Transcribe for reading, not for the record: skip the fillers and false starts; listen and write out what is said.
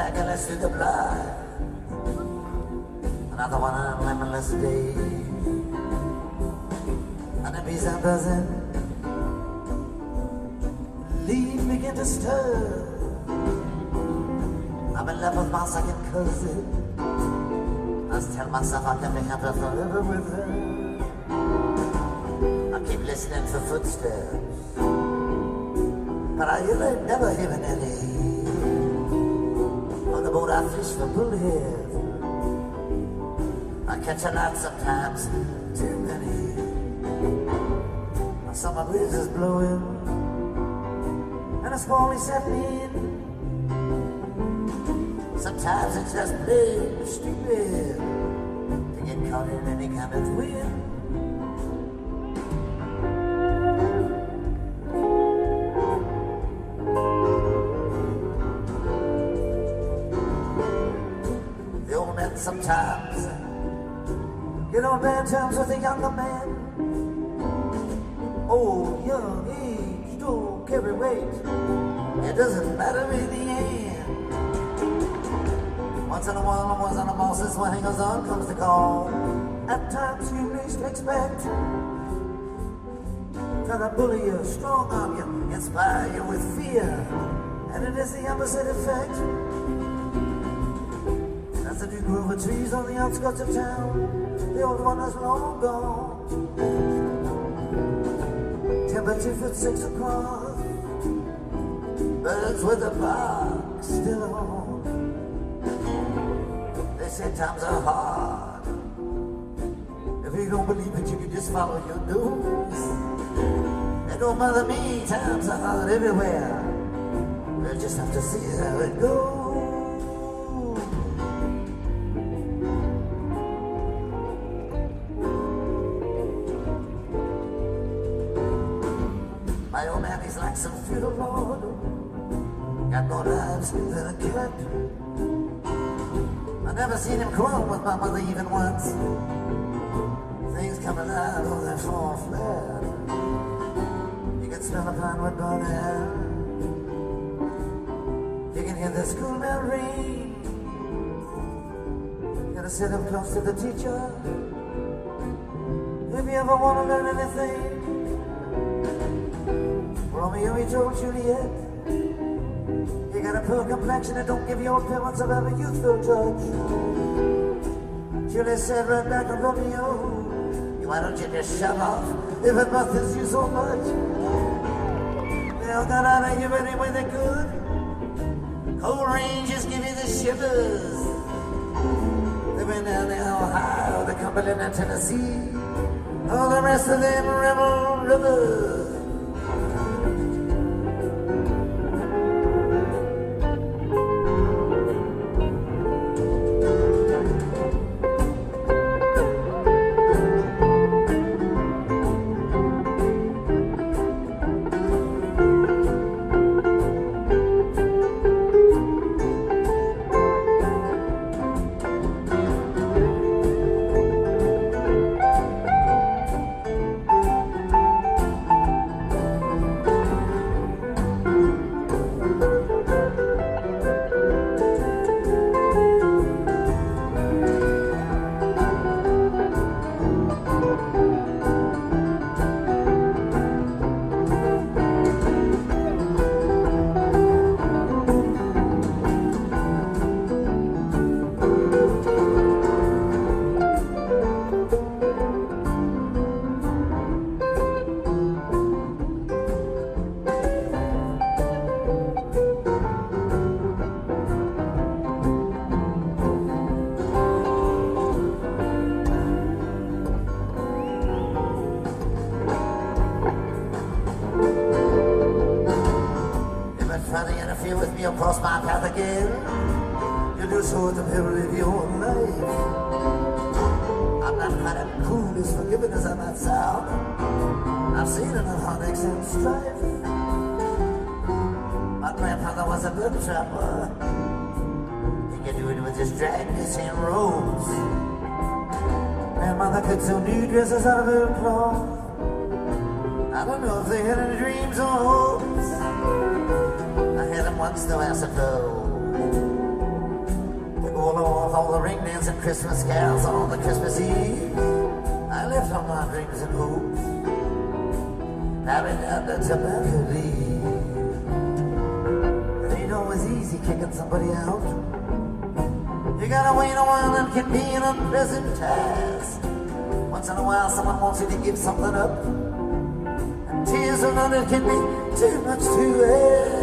dragulous through the blood. Another one on a limitless day. Enemies a dozen. Leaves begin to stir. I'm in love with my second cousin. I just tell myself I can be happy forever with her. I keep listening for footsteps, but I really never hearing any. On the boat I fish for bullheads. I catch a lot sometimes, too many. My summer breeze is blowing, and a squally setting in. Sometimes it's just plain stupid to get caught in any kind of wind. The old man sometimes get on bad terms with the younger man. Old, young, age, don't carry weight. It doesn't matter in the end. Once in a while, and once in a mouse, when hangers on comes the call. At times you least expect, try to bully you, strong arm you, inspire you with fear, and it is the opposite effect. As the new grove of trees on the outskirts of town, the old one is long gone. Temperature for 6 o'clock, birds with the bark still on. They say times are hard. If you don't believe it, you can just follow your nose. It don't bother me, times are hard everywhere. We'll just have to see how it goes. My old man, he's like some feudal lord. Got more lives than a cat. I never seen him quarrel with my mother even once. Things coming out, oh, they fall flat. You can smell a pine wood burning. You can hear the school bell ring. You gotta sit up close to the teacher. If you ever want to learn anything, Romeo, he told Juliet, you got a poor complexion and don't give your appearance of every youthful judge. Juliet said right back to Romeo, why don't you just shut off if it bothers you so much? They all got out of here any way they could. Cold ranges give you the shivers. They've been down in Ohio, the Cumberland and Tennessee. All the rest of them rebel rivers. Trying to interfere with me or cross my path again. You do so at the peril of your own life. I'm not quite as cool as forgiving as I might sound. I've seen enough heartaches and strife. My grandfather was a blood trapper. He could do it with just dragging his hand ropes. Grandmother could sew new dresses out of her cloth. I don't know if they had any dreams or hopes. I had them once though, I suppose. all the ring dance and Christmas carols on the Christmas Eve. I left all my dreams and hopes, having had the tobacco leave. It ain't always easy kicking somebody out. You gotta wait a while and it can be an unpleasant task. Once in a while someone wants you to give something up, and tears of love, it can be too much to ask.